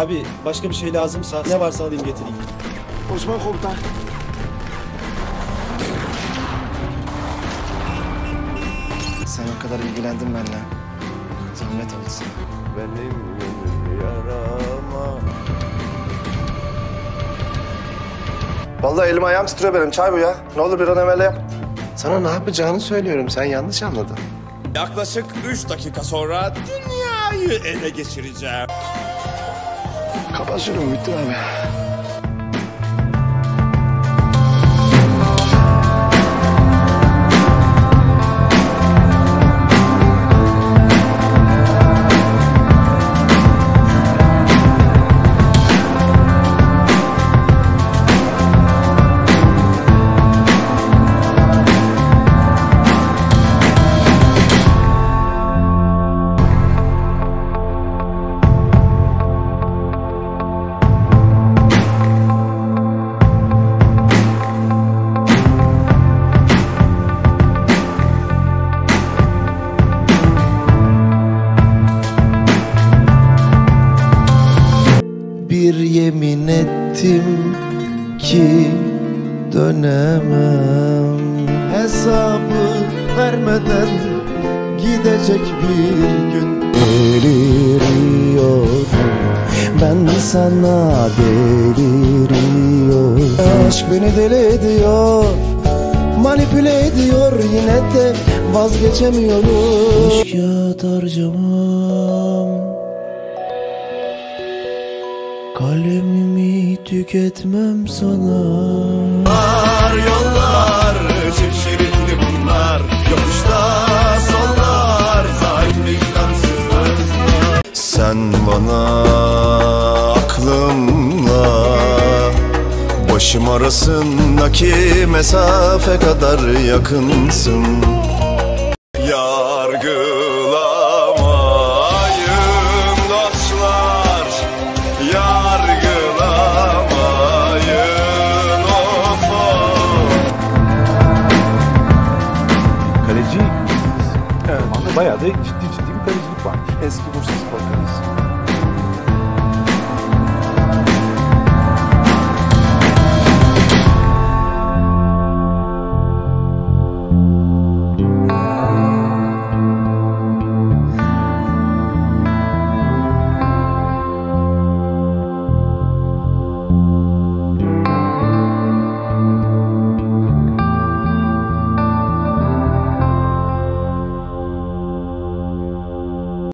Abi başka bir şey lazımsa ne varsa alayım getireyim. Osman komutan. Sen o kadar ilgilendin benimle. Zahmet olsun. Benim gönlüm yarama. Vallahi elim ayağım titriyor benim. Çay bu ya. Ne olur bir an evvel yap. Sana ne yapacağını söylüyorum. Sen yanlış anladın. Yaklaşık 3 dakika sonra dünyayı ele geçireceğim. Kapat şunu Muhittin abi. Bir yemin ettim ki dönemem. Hesabı vermeden gidecek bir gün. Deliriyorum ben sana, deliriyorum. Aşk beni deli ediyor, manipüle ediyor, yine de vazgeçemiyorum. Kağıt harcamam, kalemimi tüketmem sana. Yollar çift şeritli bunlar. Yokuşta sollar sahip vicdansızlar. Sen bana aklımla başım arasındaki mesafe kadar yakınsın. Yargılamayın dostlar, yargılamayın of. Kaleci, evet. Bayağı da ciddi bir kalecilik varmış. Eski Bursa Spor kalecisi.